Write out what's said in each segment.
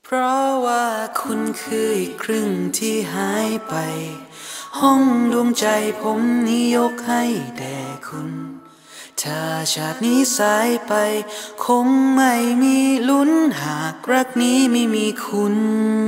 เพราะว่าคุณคืออีกครึ่งที่หายไปห้องดวงใจผมนี้ยกให้แด่คุณถ้าชาตินี้สายไปคงไม่มีลุ้นหากรักนี้ไม่มีคุณ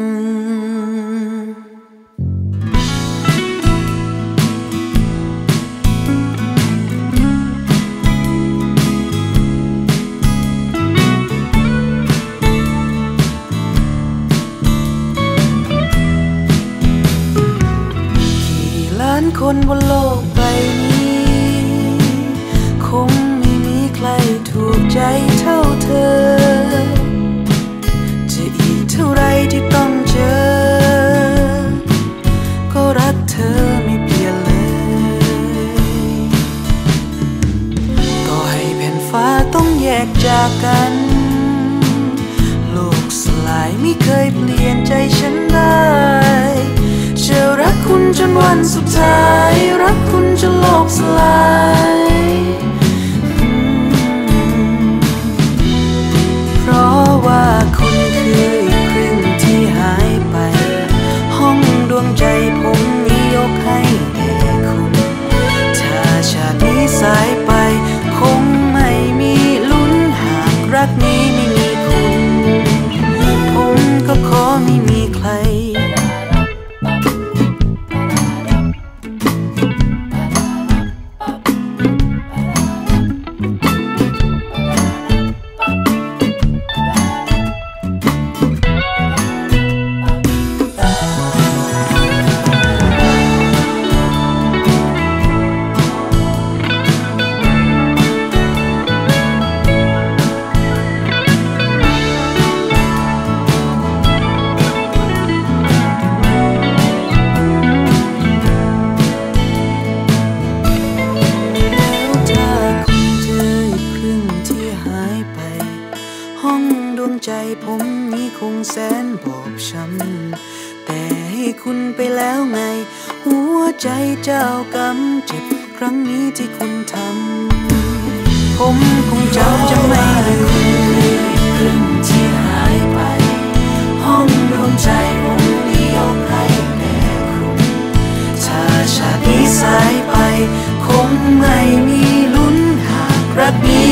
คนบนโลกใบนี้คงไม่มีใครถูกใจเท่าเธอจะอีกเท่าไรที่ต้องเจอก็รักเธอไม่เปลี่ยนเลยต่อให้แผ่นฟ้าต้องแยกจากกันโลกสลายไม่เคยเปลี่ยนใจฉันได้จะรักคุณจนวันสุดท้ายรักคุณจนโลกสลายเพราะว่าคุณคืออีกครึ่งที่หายไปห้องดวงใจผมนี้ยกให้แด่คุณถ้าชาตินี้สายไปคงไม่มีลุ้นหากรักนี้ไม่มีคุณผมก็ขอไม่มีใครใจผมนี้คงแสนบอบช้ำแต่ให้คุณไปแล้วไงหัวใจเจ้ากรรมเจ็บครั้งนี้ที่คุณทำผมคงจำจะไม่ลืมครึ่งที่หายไปห้องดวงใจผมนี้ยกให้แด่คุณถ้าชาตินี้สายไปคงไม่มีลุ้นหากรักนี้